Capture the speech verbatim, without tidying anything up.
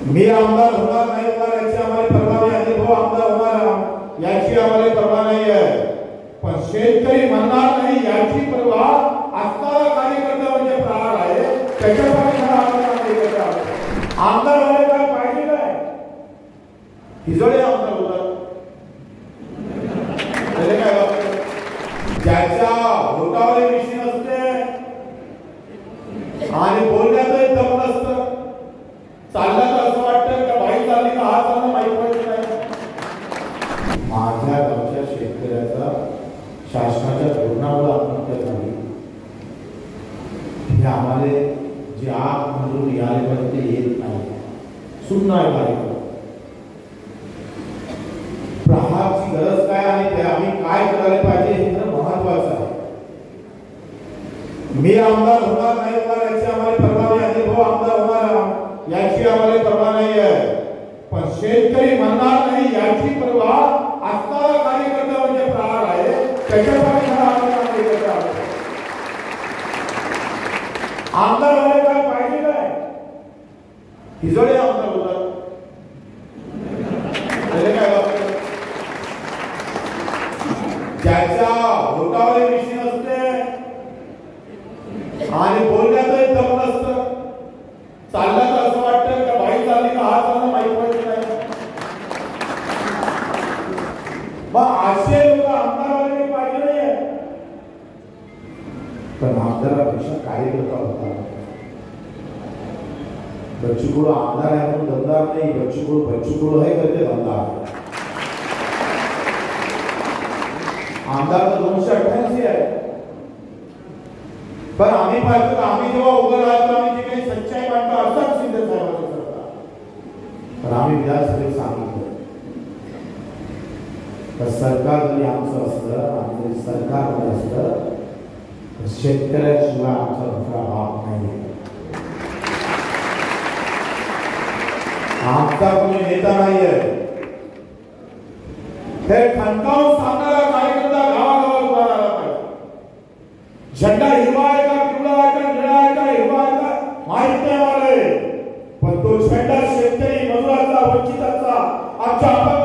मी आमदार होणार नाही होणार याची आम्हाला परवा नाही, अनुभव आमदार होणार याची आम्हाला परवा नाही आहे, पण शेतकरी म्हणणार नाही याची परवा असणारा कार्यकर्ता म्हणजे प्रहार आहे, त्याच्यापासून आमदार व्हायला काय पाहिजे काय हिजोळे आमदार होतात काय ज्याच्या होटावर विषय असते आणि बोलण्यातही दम नसतं, चाललं तर असं वाटतं का बाई चालली का हा चालणं माहीत पडत नाही. माझ्या गावच्या शेतकऱ्याचा शासनाच्या धोरणामुळे आत्महत्या झाली हे आम्हाला जे आग म्हणून यायपर्यंत येत नाही, सुन्न आहे बारीक. प्रहारची गरज काय आणि ते आम्ही काय करायला पाहिजे हे तर महत्वाचं आहे. मी आमदार होणार नाही होणार याची आम्हाला परवा नाही, अनुभव आमदार होणार याची आम्हाला परवा नाही आहे, पण शेतकरी म्हणणार नाही याची परवा असणारा कार्यकर्ता म्हणजे प्रहार आहे, त्याच्यापासून आमदार व्हायला काय पाहिजे काय हिजोळे आमदार होतात काय ज्याच्या होटावर विषय असते आणि बोलण्यातही दम नसतं, चाललं तर असं वाटतं का बाई चालली का हा चालणं माहीत पडत नाही. मग असे लोक आमदार व्हायला पाहिजे नाहीये, पण आमदारापेक्षा कार्यकर्ता होता. बच्चूकडू आमदार आहे म्हणून दमदार नाही, बच्चूकडू बच्चूकडू आहे करते दमदार. आमदार तर दोनशे अठ्ठ्याऐंशी आहे, पण आम्ही पाहतो की आम्ही जेव्हा उभं राहतो आम्ही जे काही सच्चाई मांडतो अर्थात शिंदे साहेबांचं सरकार, पण आम्ही विधानसभेत सांगितलं तर सरकार जरी आमचं असलं आणि जरी सरकार असलं शेतकऱ्याशिवाय आमचा दुसरा भाग नाही. आमचा कोणी नेता नाही आहे, हे खंडावून सांगणारा कार्यकर्ता गावागावात उभा राहिला पाहिजे. झेंडा हिरवा आहे का पिवळा आहे का निळा आहे का हिरवा आहे का माहित नाही आले, पण तो झेंडा शेतकरी मजुराचा वंचिताचा आमच्या